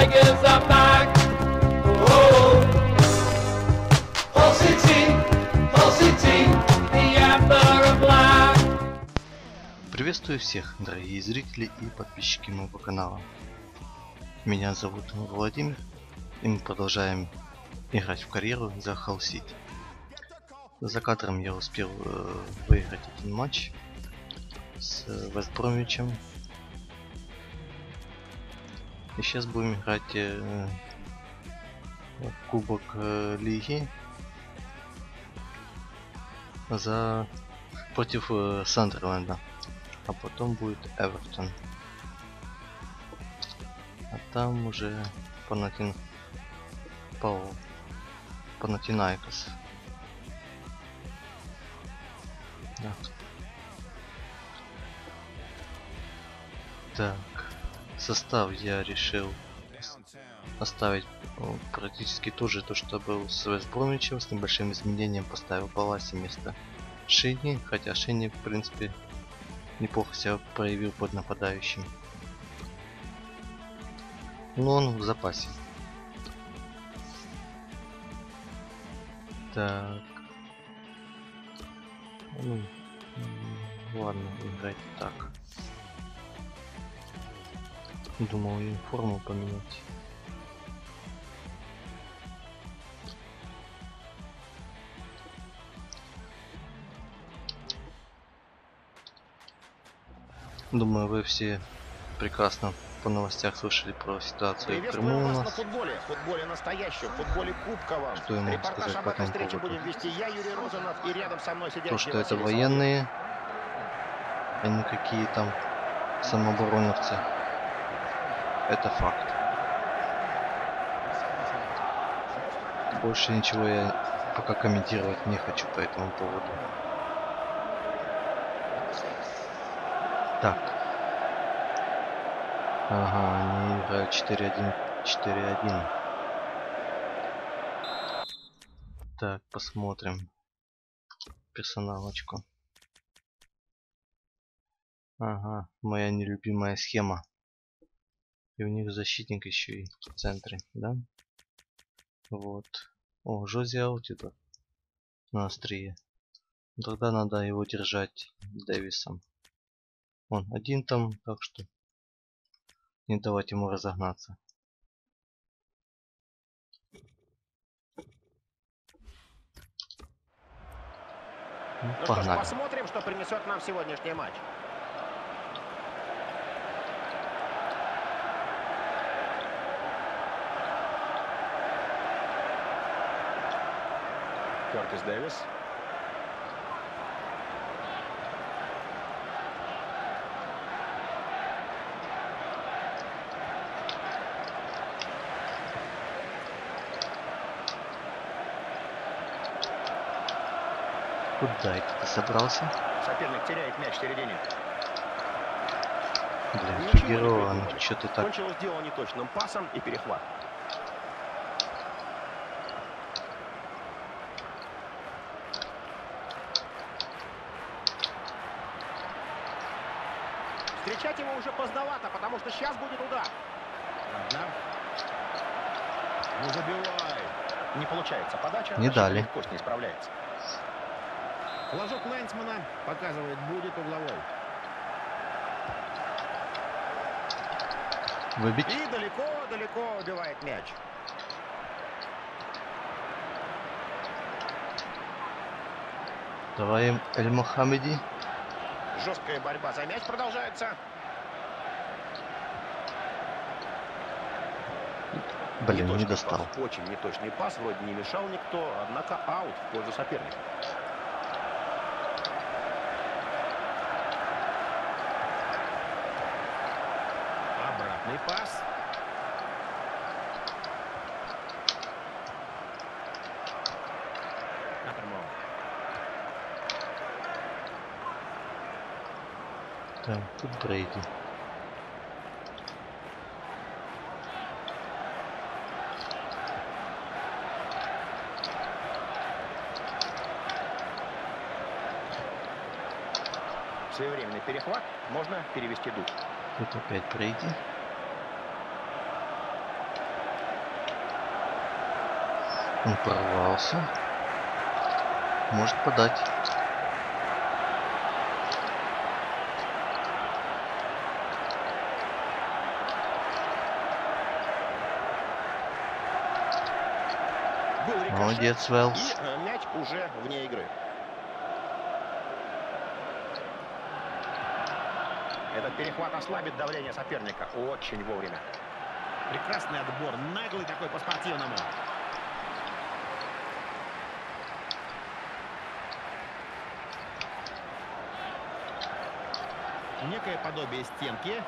Tigers are back. Oh, Hull City, the Emperor of Black. Приветствую всех, дорогие зрители и подписчики моего канала. Меня зовут Владимир, и мы продолжаем играть в карьеру за Hull City. За кадром я успел выиграть один матч с Вест Бромвичем. И сейчас будем играть в Кубок Лиги против Сандерленда. А потом будет Эвертон. А там уже Панатинайкос. Да. Так, состав я решил оставить практически тот же, что был с Вест Бромвичем, с небольшим изменением. Поставил Баласи вместо Шини, хотя Шини в принципе неплохо себя проявил под нападающим. Но он в запасе. Так. Ну, ладно, играть так. Думал им форму поменять. Думаю, вы все прекрасно по новостях слышали про ситуацию в Крыму у нас. На футболе настоящем, футболе кубковом. Что я могу сказать по этому поводу? Будем вести я, Юрий Розанов, и рядом со мной То, что это военные, а не какие там самообороновцы. Это факт. Больше ничего я пока комментировать не хочу по этому поводу. Так. Ага, они играют 4-1, 4-1. Так, посмотрим. Персоналочку. Ага, моя нелюбимая схема. И у них защитник еще и в центре, да? Вот. О, Жози Аутида на острие. Тогда надо его держать Дэвисом. Он один там, так что не давать ему разогнаться. Ну, что ж, посмотрим, что принесет нам сегодняшний матч. Кертис Дэвис. Куда это ты собрался? Соперник теряет мяч в середине. Блин, Фигероа, ну что ты так... Кончилось дело неточным пасом и перехват. Встречать его уже поздновато, потому что сейчас будет удар. Ну забивай. Не получается подача. Не дали. Легко с ней справляется. Флажок Лайнсмана показывает, будет угловой. Выбить. И далеко убивает мяч. Давай, Эль-Мохаммеди. Жесткая борьба за мяч продолжается. Блин, не достал. Пас, очень неточный пас, вроде не мешал никто, однако аут в пользу соперника. Обратный пас. Так, тут Брейди. Своевременный перехват, можно перевести дух. Тут опять Брейди. Он прорвался. Может подать. Был рикошет, Молодец, Велс. и мяч уже вне игры. Этот перехват ослабит давление соперника. Очень вовремя. Прекрасный отбор. Наглый такой по-спортивному. Некое подобие стенки.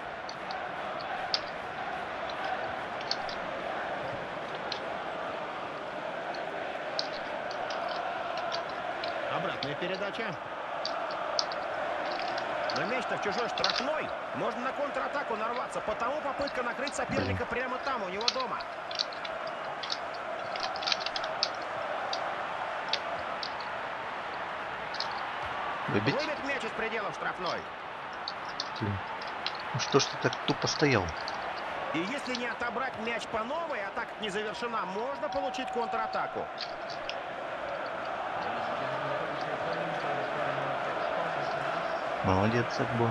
Обратная передача. Но мяч-то в чужой штрафной. Можно на контратаку нарваться. Потому попытка накрыть соперника прямо там, у него дома. Выбить. Выбит мяч из пределов штрафной. Ну что ж ты так тупо стоял? И если не отобрать мяч по новой, атака не завершена, можно получить контратаку. Молодец, Акбо.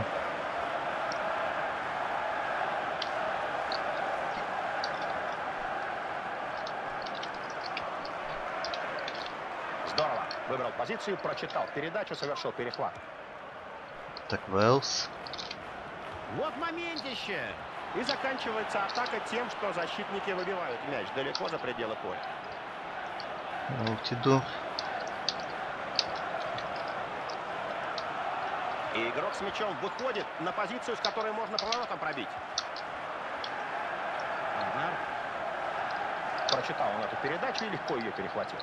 Здорово. Выбрал позицию, прочитал передачу, совершил перехват. Так, Велс. Вот моментище. И заканчивается атака тем, что защитники выбивают мяч далеко за пределы поля. Алтидор. И игрок с мячом выходит на позицию, с которой можно поворотом пробить. Прочитал он эту передачу и легко ее перехватил.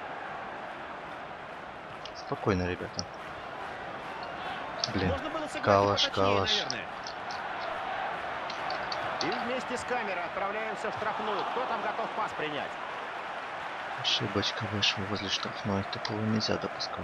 Спокойно, ребята. Блин, Можно было сыграть Калаш, поточнее, Калаш. наверное. И вместе с камерой отправляемся в штрафную. Кто там готов пас принять? Ошибочка вышла возле штрафной. Такого нельзя допускать.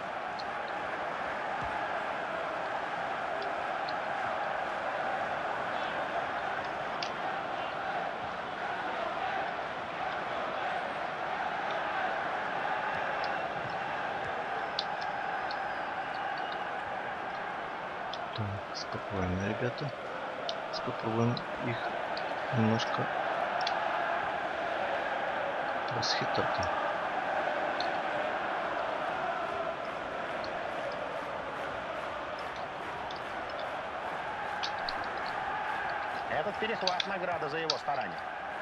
Так, спокойно, ребята. Попробуем их немножко расхитать. Этот перехват — награда за его старания.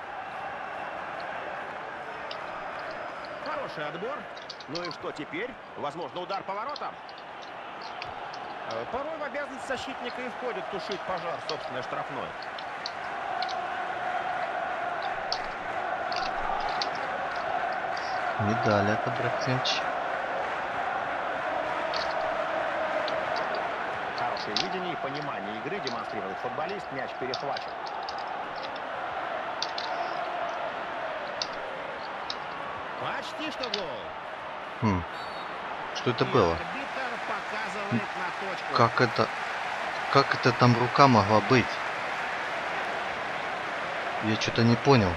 Хороший отбор. Ну и что теперь? Возможно, удар по воротам. Порой в обязанность защитника и входит тушить пожар собственной штрафной. Не дали отобрать мяч. Хорошее видение и понимание игры демонстрирует футболист. Мяч перехвачен. Почти что гол. Что это было? Арбитр показывает на точку. Как это там рука могла быть? Я что-то не понял.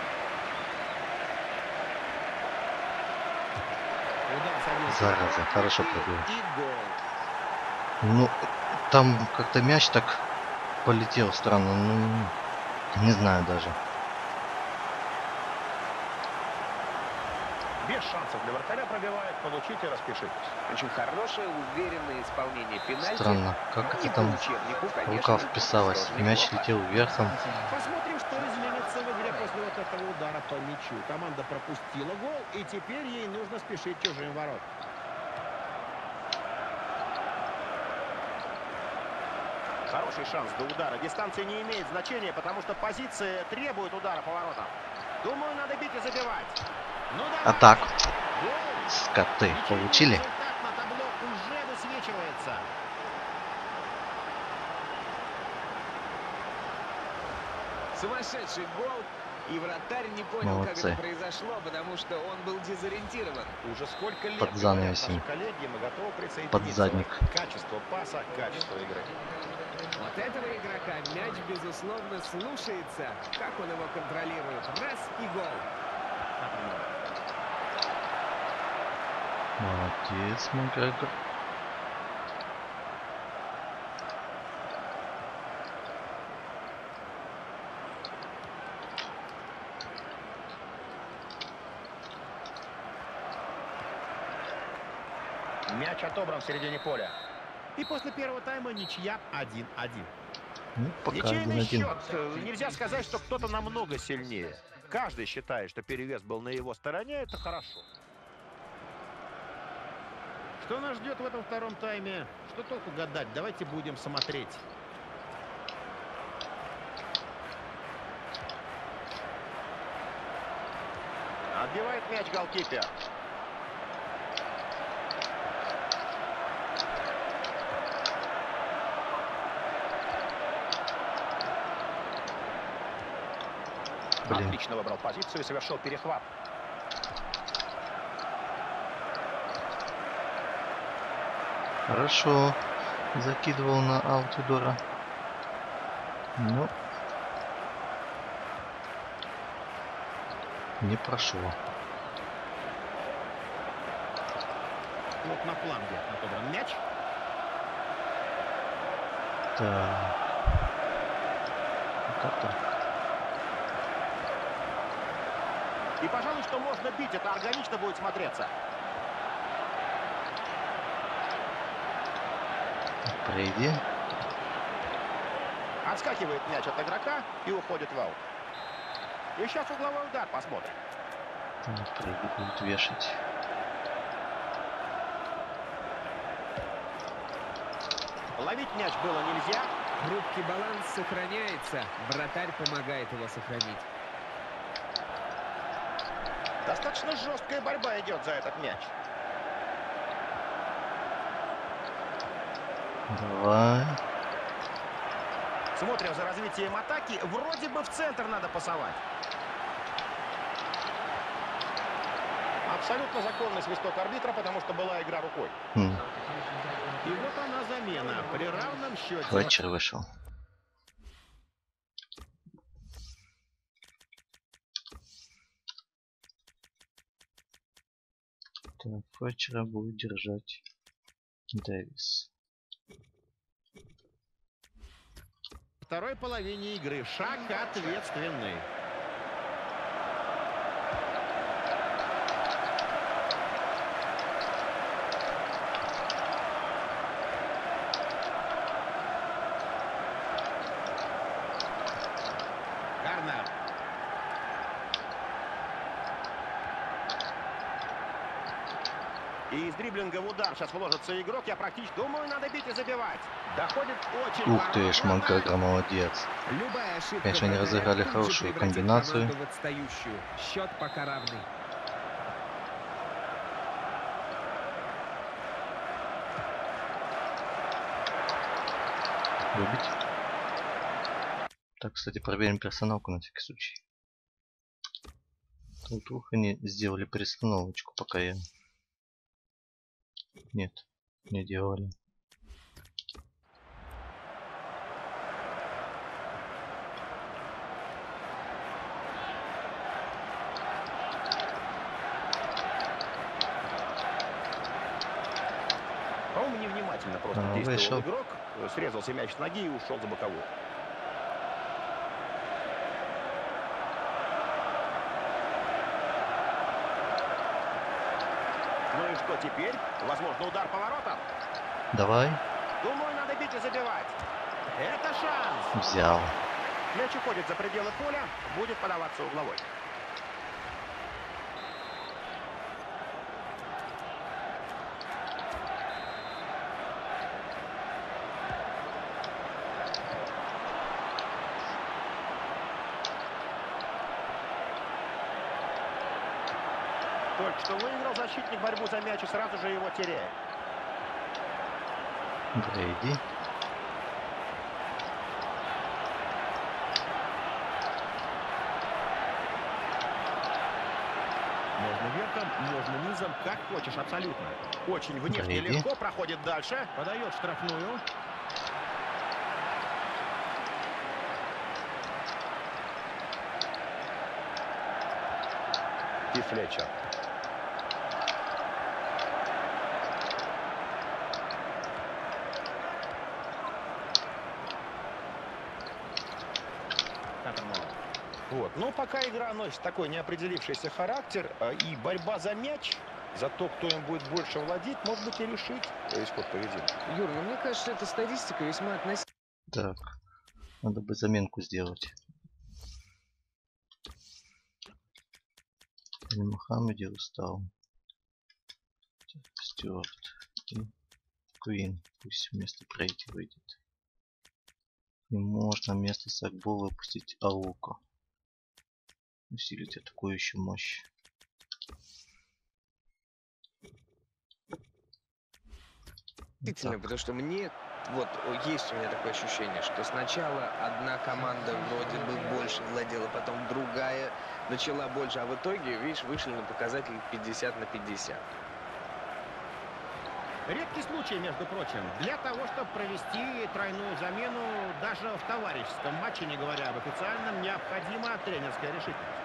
Зараза, хорошо пробил. И гол. Ну, там как-то мяч так полетел странно. Ну, не знаю даже. Без шансов для вратаря пробивает, получите, распишитесь. Очень хорошее, уверенное исполнение пенальти. Странно, как это там рука вписалась. Мяч летел вверхом. Посмотрим, что изменится в игре после вот этого удара по мячу. Команда пропустила гол, и теперь ей нужно спешить чужим ворот. Хороший шанс до удара. Дистанция не имеет значения, потому что позиция требует удара по воротам. Думаю, надо бить и забивать. Ну, А так, гол. скоты, получили? Результат на табло уже высвечивается. Сумасшедший гол. И вратарь не понял, Молодцы. как это произошло, потому что он был дезориентирован. Уже сколько лет Под занавесем. говорят наши коллеги, мы готовы присоединиться. Под задник. Качество паса, качество игры. Вот этого игрока мяч, безусловно, слушается. Как он его контролирует. Раз и гол. Молодец, Макгрегор. Мяч отобран в середине поля. И после первого тайма ничья 1-1. Ну, пока Ничейный 1-1. счет. Нельзя сказать, что кто-то намного сильнее. Каждый считает, что перевес был на его стороне. Это хорошо. Что нас ждет в этом втором тайме? Что толку гадать? Давайте будем смотреть. Отбивает мяч голкипер. Блин. Отлично выбрал позицию и совершил перехват. Хорошо. Закидывал на Аутидора. Но не прошло. Вот на фланге отобран мяч. Так. Как так? И, пожалуй, что можно бить. Это органично будет смотреться. Пройди. Отскакивает мяч от игрока и уходит в аут. И сейчас угловой удар. Посмотрим. Пройди будет вешать. Ловить мяч было нельзя. Хрупкий баланс сохраняется. Вратарь помогает его сохранить. Достаточно жесткая борьба идет за этот мяч. Давай. Смотрим за развитием атаки. Вроде бы в центр надо пасовать. Абсолютно законный свисток арбитра, потому что была игра рукой. И вот она замена. При равном счете. Флетчер вышел. Так, Флетчера будет держать Дэвис. В второй половине игры шаг ответственный. Гарнер. И из дриблинга в удар сейчас вложится игрок. Я практически думаю, надо бить и забивать. Доходит очень. Ух ты ж, Макгрегор молодец. Любая ошибка Конечно, они вратаря разыграли тут же хорошую превратит комбинацию. команду в отстающую. Счет пока равный. Выбить. Так, кстати, проверим персоналку на всякий случай. Тут вдруг они сделали перестановочку, пока я... Нет, не делали. По-моему, невнимательно просто действовал вышел. игрок. Срезался мяч с ноги и ушел за боковую. Ну и что теперь? Возможно, удар по воротам. Давай. Думаю, надо бить и забивать. Это шанс. Взял. Мяч уходит за пределы поля. Будет подаваться угловой. Только что выиграл защитник борьбу за мяч и сразу же его теряет. Брейди. Можно верхом, можно низом, как хочешь, абсолютно. Очень внешне Брейди. легко проходит дальше. Подает штрафную. И Флетчер. Вот. Но пока игра носит такой неопределившийся характер, и борьба за мяч, за то, кто им будет больше владеть, может быть и решить исход поединка. Юр, ну мне кажется, эта статистика весьма относительная. Так, надо бы заменку сделать. Мухаммеди устал. Стюарт и Куин. Пусть вместо Брейди выйдет. И можно вместо Сагбо выпустить Ауко. Усилить атакующую мощь. Действительно, потому что мне, вот есть у меня такое ощущение, что сначала одна команда вроде бы больше владела, потом другая начала больше, а в итоге, видишь, вышли на показатель 50/50. Редкий случай, между прочим, для того, чтобы провести тройную замену даже в товарищеском матче, не говоря об официальном, необходима тренерская решительность.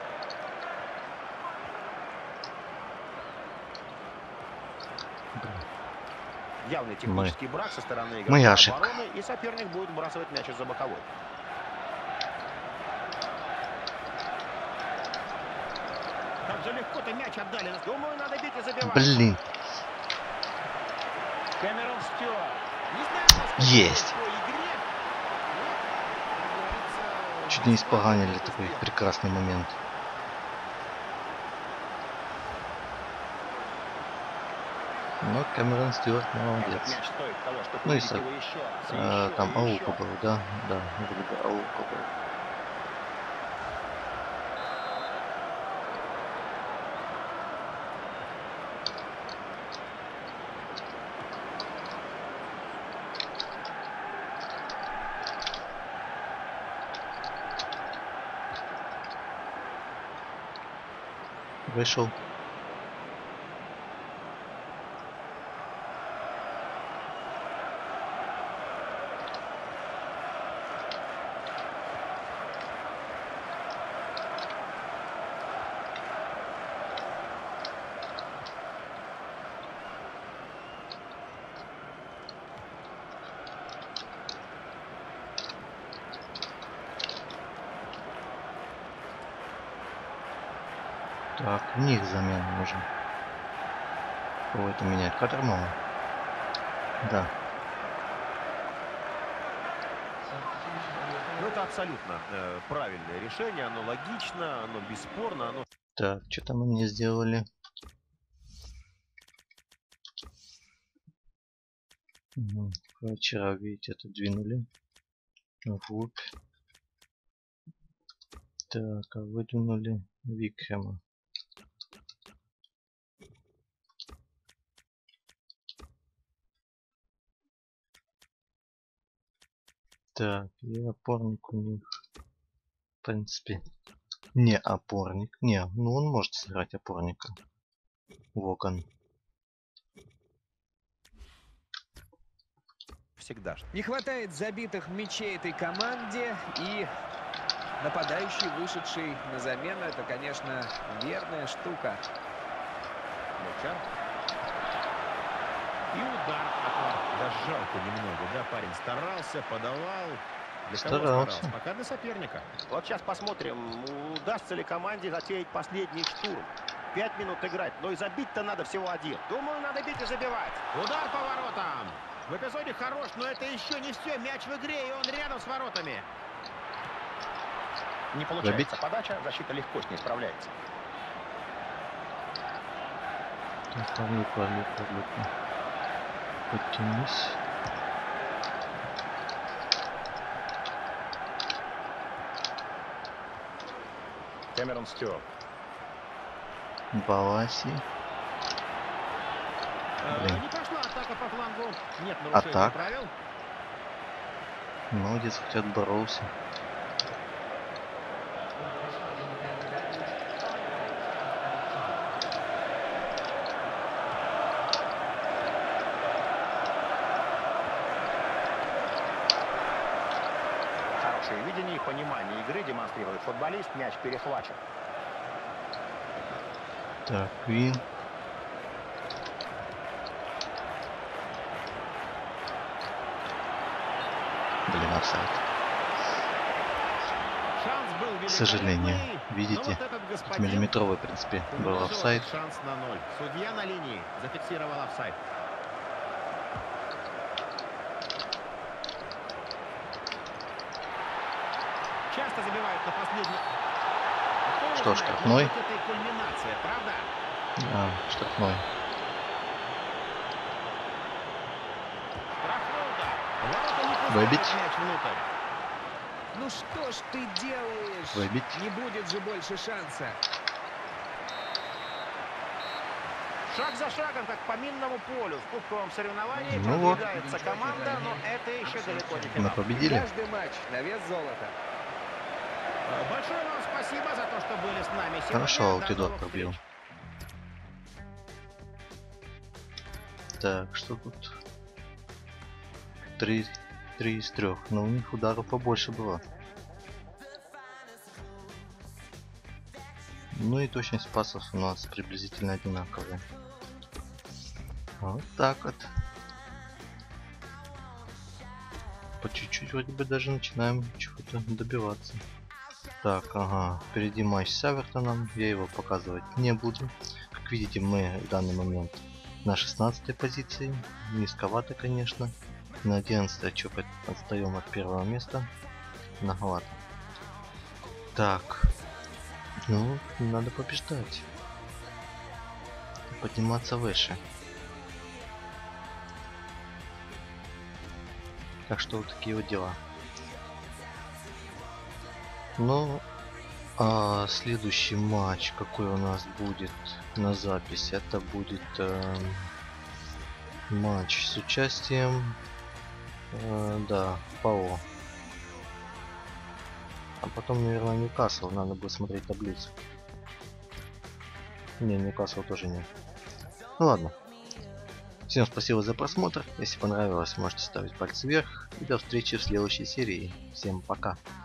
Явный технический брак со стороны игрока обороны, и соперник будет выбрасывать мяч из-за боковой. Как же легко-то мяч отдали. Думаю, надо бить и забивать. Блин. Кэмерон Стюарт. Не знаю, есть. Чуть не испоганили такой прекрасный момент. Но Кэмерон Стюарт молодец. Ну и там Ауко был, да? Да, вроде бы Ауко был. Вышел. Так, у них замена нужен. Кого это менять? Катермова? Да. Ну, это абсолютно правильное решение. Оно логично, оно бесспорно, оно... Так, что там они сделали? Вчера, видите, это двинули вглубь. Так, а выдвинули Викхема. Так, и опорник у них, в принципе, не опорник. Не, ну он может сыграть опорника. Воган. Всегда же. Не хватает забитых мячей этой команде, и нападающий, вышедший на замену, это, конечно, верная штука. Мяча. И удар. Да жалко немного, да, парень старался, подавал. Для кого старался? Пока для соперника. Вот сейчас посмотрим, удастся ли команде затеять последний штурм. 5 минут играть, но и забить-то надо всего один. Думаю, надо бить и забивать. Удар по воротам. В эпизоде хорош, но это еще не все. Мяч в игре, и он рядом с воротами. Не получается подача, защита легко с ней справляется. Подтянись. Кэмерон Стюарт. Баласи. Не пошла атака по флангу. Нет нарушения правил. Молодец, хоть отборолся. Видение и понимание игры демонстрирует футболист. Мяч перехвачен. Так, Квин. Блин, офсайд. Шанс К сожалению, видите, тут миллиметровый, в принципе, был офсайд. Шанс на 0. Судья на линии зафиксировал офсайд. Часто забивают на последний. Что, штрафной? Это и кульминация, правда? Да, штрафной. Штрафной удар. Ворота не пускают Выбить. мяч внутрь. Ну что ж ты делаешь? Выбить. Не будет же больше шанса. Шаг за шагом, как по минному полю. В кубковом соревновании Ну вот. продвигается команда, но это еще далеко не Мы финал. победили. Каждый матч на вес золота. Большое вам спасибо за то, что были с нами сегодня. Хорошо, До аутидот новых пробил. встреч. Так, что тут? 3 из 3. Но у них ударов побольше было. Ну и точность пасов у нас приблизительно одинаковая. Вот так вот. По чуть-чуть вроде бы даже начинаем чего-то добиваться. Так, ага, впереди матч с Эвертоном, я его показывать не буду. Как видите, мы в данный момент на 16 позиции, низковато, конечно. На 11 очок отстаем от первого места, многовато. Так, ну, надо побеждать, подниматься выше. Так что вот такие вот дела. Ну, а следующий матч, какой у нас будет на запись, это будет матч с участием, да, ПАО. А потом, наверное, Ньюкасл, надо будет смотреть таблицу. Не, Ньюкасл тоже нет. Ну ладно. Всем спасибо за просмотр. Если понравилось, можете ставить пальцы вверх. И до встречи в следующей серии. Всем пока.